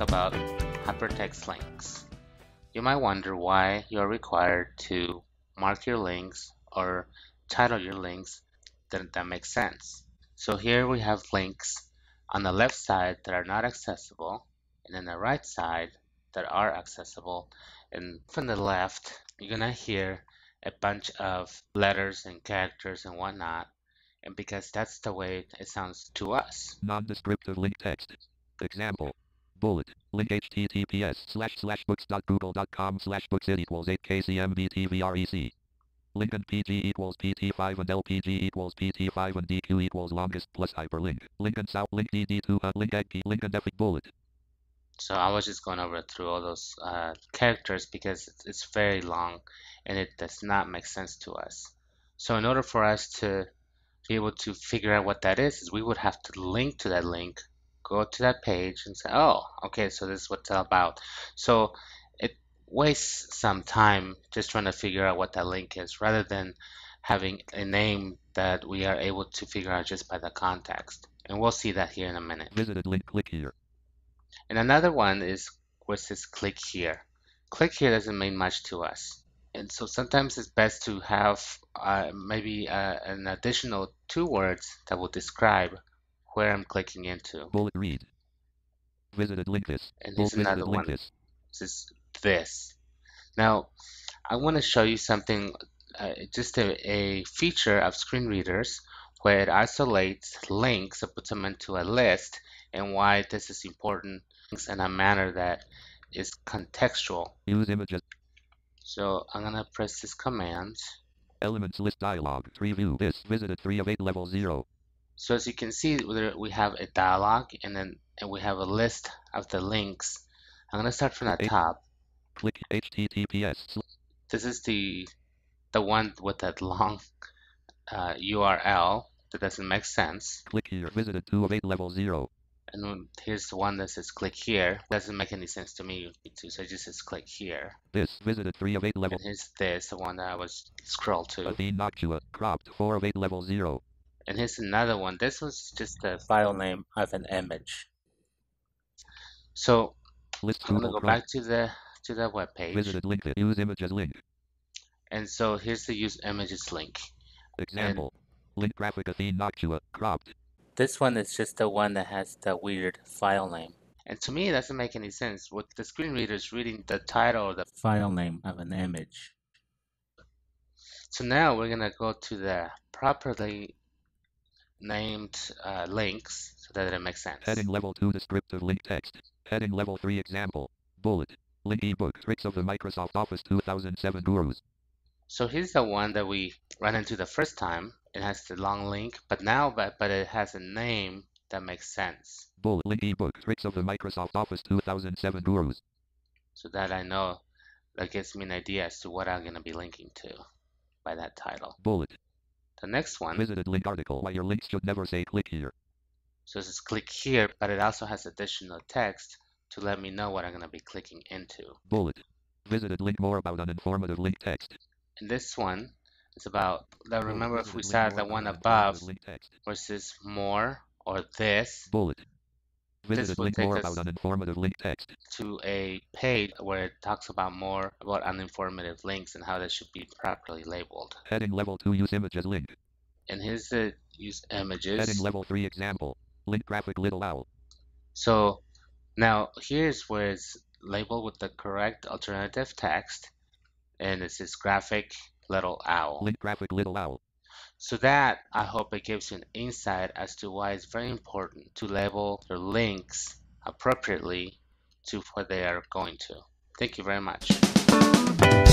about hypertext links. You might wonder why you're required to mark your links or title your links that makes sense. So here we have links on the left side that are not accessible, and on the right side that are accessible. And from the left, you're gonna hear a bunch of letters and characters and whatnot. And because that's the way it sounds to us. Non-descriptive link text. Example. Bullet. Link https://books.google.com/books it equals 8kcmbtvrec. Link and pg equals pt5 and lpg equals pt5 and dq equals longest plus hyperlink. Link and south link dd2 link egg link and epic bullet. So I was just going over through all those characters because it's very long and it does not make sense to us. So in order for us to be able to figure out what that is we would have to link to that link, go to that page and say, oh, okay, so this is what it's all about. So it wastes some time just trying to figure out what that link is rather than having a name that we are able to figure out just by the context. And we'll see that here in a minute. Visited link, click here. And another one is where it says click here. Click here doesn't mean much to us. And so sometimes it's best to have maybe an additional 2 words that will describe where I'm clicking into. Bullet read. Visited link this. And here's another one. This is this. Now, I want to show you something, just a feature of screen readers where it isolates links and puts them into a list, and why this is important in a manner that is contextual. Use images. So I'm gonna press this command. Elements list dialog. 3 view this. Visited 3 of 8 level 0. So as you can see, we have a dialog and we have a list of the links. I'm gonna start from the top. Click https. This is the one with that long URL that doesn't make sense. Click here. Visited 2 of 8 level 0. And here's the one that says click here. Doesn't make any sense to me too, so it just says click here. This visited 3 of 8 level. And here's this, the one that I was scrolled to. Noctua, cropped 4 of 8 level 0. And here's another one. This was just the file name of an image. So I'm gonna go back to the web page. Visited link. Use images link. And so here's the use images link. Example. Link graphic Noctua, cropped. This one is just the one that has the weird file name. And to me, it doesn't make any sense with the screen readers reading the title or the file name of an image. So now we're going to go to the properly named links so that it makes sense. Heading level 2 descriptive link text. Heading level 3 example. Bullet. Link ebook. Tricks of the Microsoft Office 2007 Gurus. So here's the one that we ran into the first time. It has the long link, but it has a name that makes sense. Bullet link ebook. Tricks of the Microsoft Office 2007 Gurus. So that I know, that gives me an idea as to what I'm going to be linking to by that title. Bullet. The next one. Visited link article. Why your links should never say click here. So this is click here, but it also has additional text to let me know what I'm going to be clicking into. Bullet. Visited link more about an informative link text. And this one is about, remember if we saw the one above versus more or this. Bullet. Visited link more about an informative link text. To a page where it talks about more about uninformative links and how they should be properly labeled. Heading level 2 use images link. And here's the use images. Heading level 3 example. Link graphic little owl. So now here's where it's labeled with the correct alternative text. And it says graphic little owl. Link graphic little owl. So that, I hope it gives you an insight as to why it's very important to label your links appropriately to what they are going to. Thank you very much.